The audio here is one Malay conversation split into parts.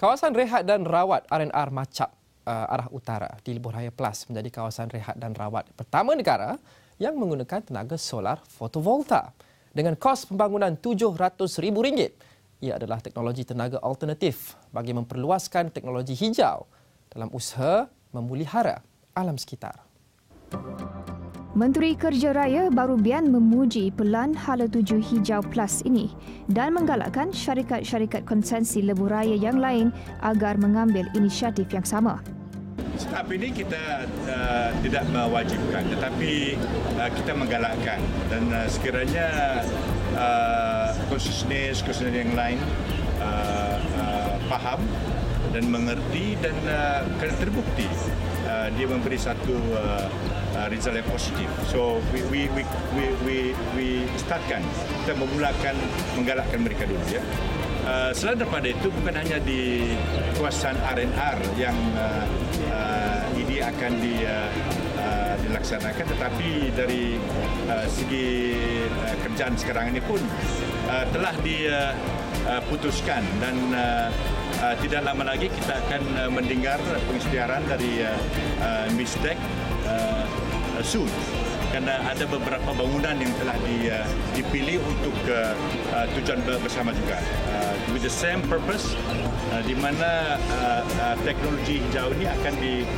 Kawasan rehat dan rawat R&R Macap arah utara di Lebuhraya Plus menjadi kawasan rehat dan rawat pertama negara yang menggunakan tenaga solar fotovolta. Dengan kos pembangunan RM700,000, ia adalah teknologi tenaga alternatif bagi memperluaskan teknologi hijau dalam usaha memelihara alam sekitar. Menteri Kerja Raya Baru Bian memuji pelan Hala Tuju Hijau Plus ini dan menggalakkan syarikat-syarikat konsensi Lebuhraya yang lain agar mengambil inisiatif yang sama. Tahap ini kita tidak mewajibkan, tetapi kita menggalakkan dan sekiranya konsesioner yang lain faham dan mengerti dan terbukti dia memberi satu result yang positif. So we startkan, kita memulakan menggalakkan mereka dulu ya. Selain daripada itu, bukan hanya di kawasan R&R yang ini akan dilaksanakan, tetapi dari segi kerjaan sekarang ini pun telah diputuskan dan tidak lama lagi kita akan mendengar pengisytiharan dari MISTEC soon. Kerana ada beberapa bangunan yang telah dipilih untuk tujuan bersama juga. With the same purpose, di mana teknologi hijau ini akan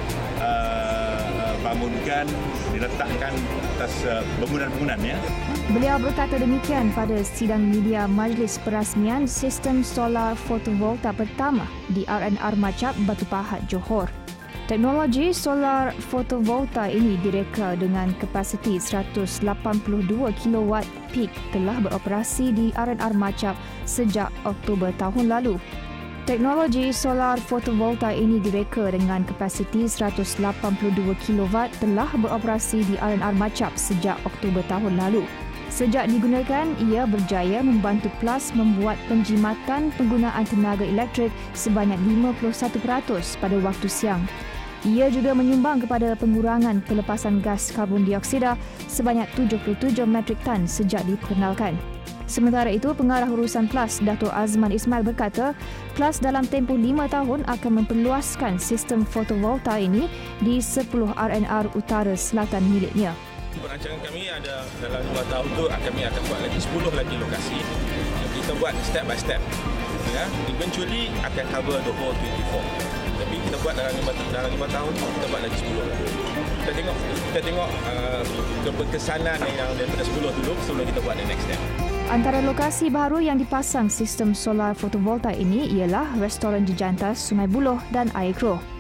dibangunkan, diletakkan atas bangunan-bangunan ya. Beliau berkata demikian pada sidang media Majlis Perasmian Sistem Solar Fotovolta pertama di R&R Macap, Batu Pahat, Johor. Teknologi solar fotovolta ini direka dengan kapasiti 182 kW peak telah beroperasi di R&R Macap sejak Oktober tahun lalu. Teknologi solar fotovolta ini direka dengan kapasiti 182 kW telah beroperasi di R&R Macap sejak Oktober tahun lalu. Sejak digunakan, ia berjaya membantu PLUS membuat penjimatan penggunaan tenaga elektrik sebanyak 51% pada waktu siang. Ia juga menyumbang kepada pengurangan pelepasan gas karbon dioksida sebanyak 77 metrik tan sejak diperkenalkan. Sementara itu, Pengarah Urusan PLUS, Dato' Azman Ismail berkata, PLUS dalam tempoh 5 tahun akan memperluaskan sistem fotovolta ini di 10 R&R utara selatan miliknya. Perancangan kami ada dalam 2 tahun tu kami akan buat lagi 10 lagi lokasi. Kita buat step by step. Ya, eventually akan cover the whole 24. Tapi kita buat dalam 5 tahun kita buat lagi 10 lagi. Kita tengok keberkesanan yang daripada 10 dulu sebelum kita buat the next step. Antara lokasi baru yang dipasang sistem solar fotovolta ini ialah restoran Jejantas, Sungai Buloh dan Air Keroh.